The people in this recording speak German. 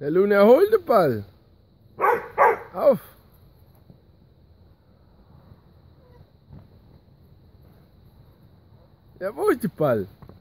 Der Luna, hol den Ball. Auf. Ja, wo ist der Ball?